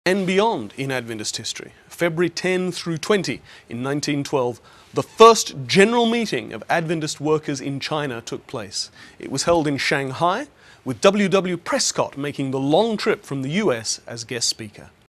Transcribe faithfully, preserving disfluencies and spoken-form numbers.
And beyond in Adventist history, February tenth through twentieth in nineteen twelve, the first general meeting of Adventist workers in China took place. It was held in Shanghai, with W W Prescott making the long trip from the U S as guest speaker.